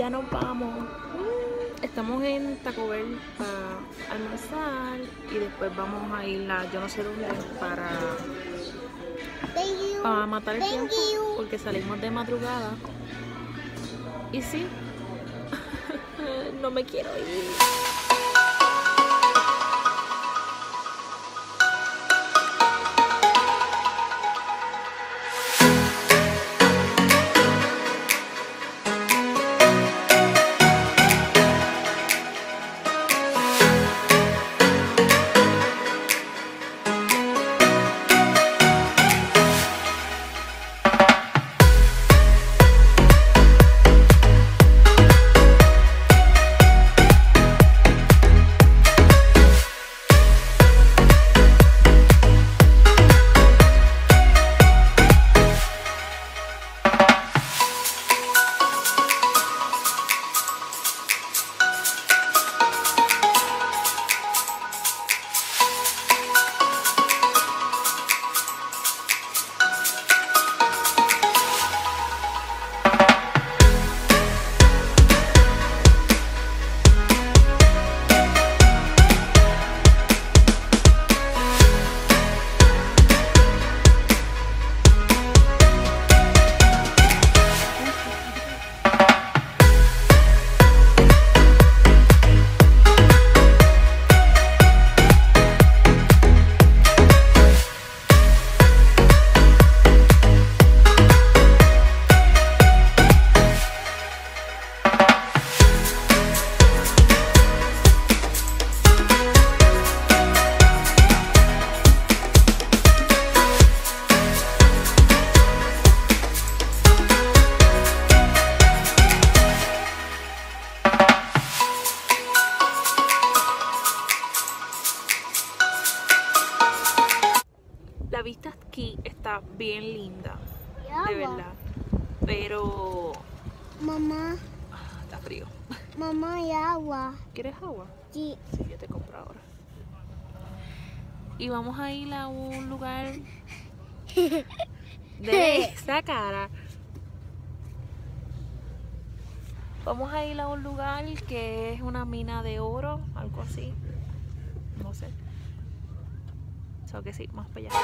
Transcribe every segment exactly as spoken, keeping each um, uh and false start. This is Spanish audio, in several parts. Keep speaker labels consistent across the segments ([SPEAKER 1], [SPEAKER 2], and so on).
[SPEAKER 1] ya nos vamos. Estamos en Taco Bell para almorzar y después vamos a ir a yo no sé dónde para, para matar el tiempo porque salimos de madrugada. Y sí, no me quiero ir. La vista aquí está bien linda, de verdad, pero...
[SPEAKER 2] Mamá.
[SPEAKER 1] Ah, está frío.
[SPEAKER 2] Mamá, hay agua.
[SPEAKER 1] ¿Quieres agua?
[SPEAKER 2] Sí.
[SPEAKER 1] Sí, yo te compro ahora. Y vamos a ir a un lugar de esa cara. Vamos a ir a un lugar que es una mina de oro, algo así. No sé. So que sí, más para allá.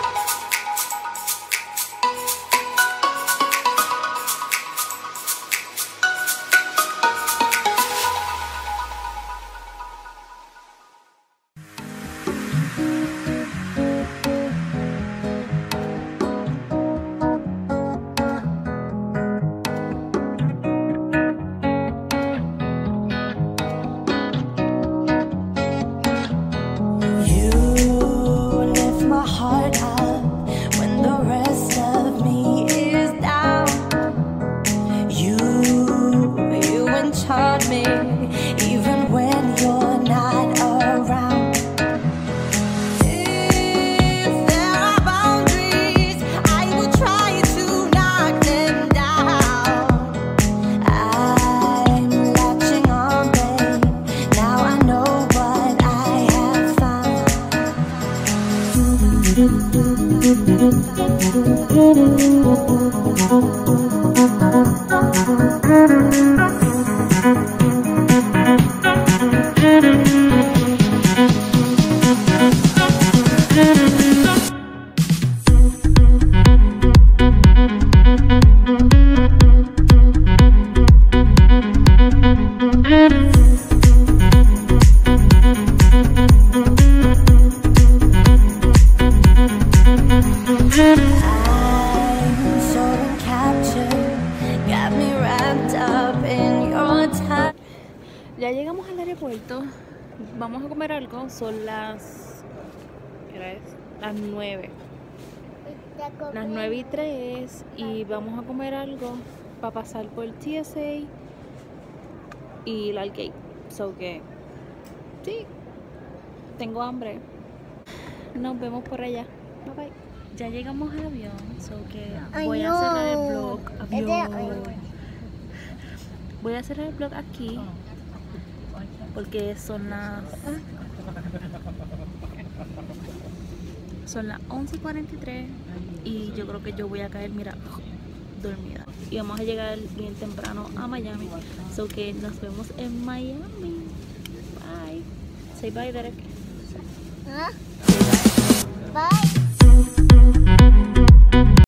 [SPEAKER 1] Ya llegamos al aeropuerto, vamos a comer algo, son las, ¿qué hora es? Las nueve, las nueve y tres y vamos a comer algo para pasar por el T S A y la Gate, so que, sí, tengo hambre, nos vemos por allá, bye bye. Ya llegamos al avión, so que voy a cerrar el vlog, avión, voy a cerrar el vlog aquí. Porque son las son las once y cuarenta y tres y yo creo que yo voy a caer, mira, dormida. y vamos a llegar bien temprano a Miami. So que nos vemos en Miami. Bye. Say bye, Derek.
[SPEAKER 2] ¿Ah?
[SPEAKER 1] Say bye.